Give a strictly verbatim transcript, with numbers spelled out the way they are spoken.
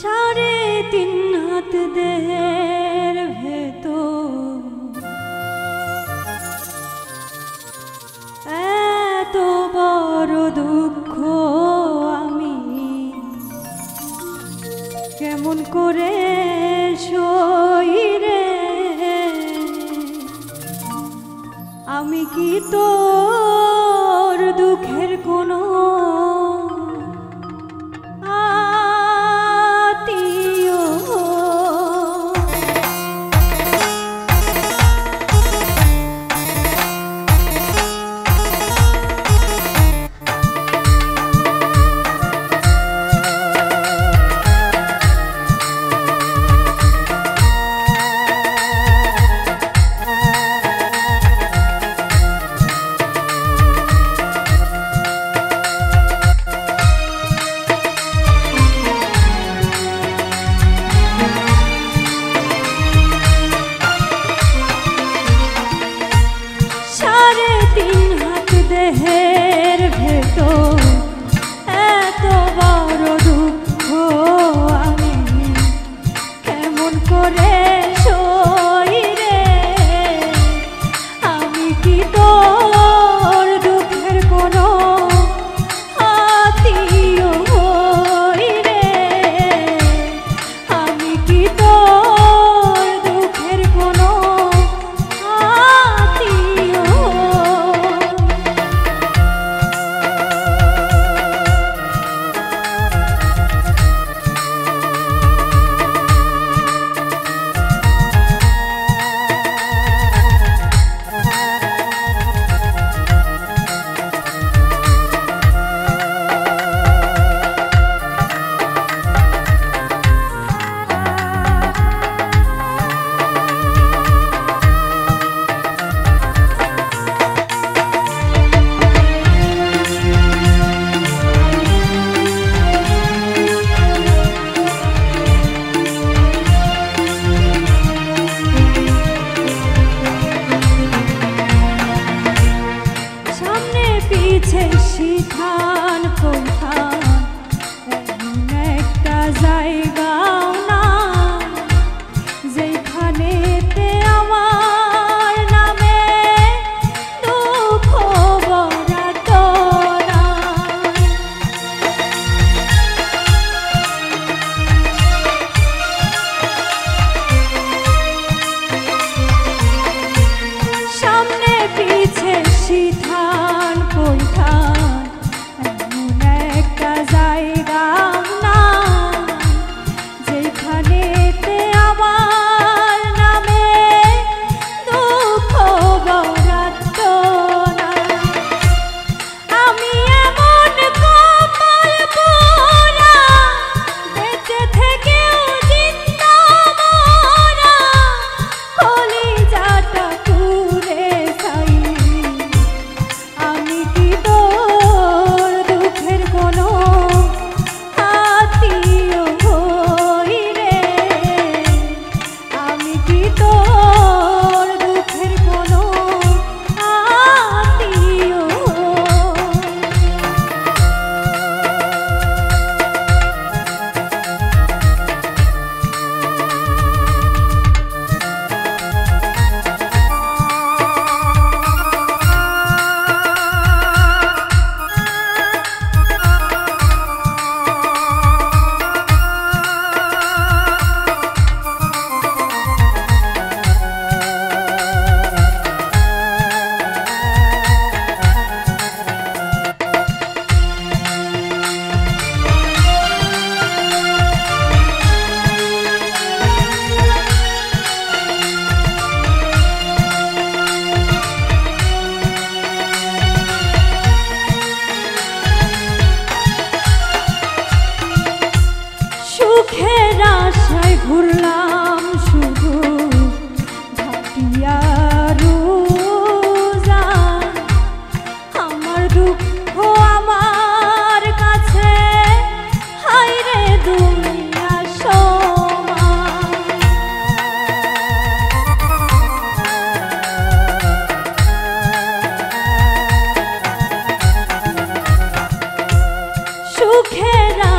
সাড়ে তিন হাত দেহের ভেতর এত বড় দুঃখ আমি কেমন করে সই রে। আমি কি তোর দুঃখের কোনো দেহের ভেতর এত বড় দুঃখ আমি কেমন করে সই রে। আমি কি তোর দুঃখের কোনো আত্মীয় হই রে। আমি কি তোর দুঃখের কোনো শিখান কোথান এমন একটা জায়গাও না যেখানেতে আমার নামে দুঃখ বরাত না। সামনে পিছে শিখান কোথান এমন একটা জায়গা না যেখানেতে আমার নামে দুঃখ বরাত না। আমি এমন কপাল পোড়া বেঁচে থেকেও জিন্দা মরা কলিজাটা পুড়ে ছাই। আমি কি তোর দুঃখের কোনো আত্মীয় হই রে। আমি কি তোর দুঃখের কোনো আত্মীয় সুখের আশায় ঘুরলাম শুধু ভাটিয়ারু যান। আমার দুঃখ আমার কাছে হায় রে দুনিয়া সমান। সুখের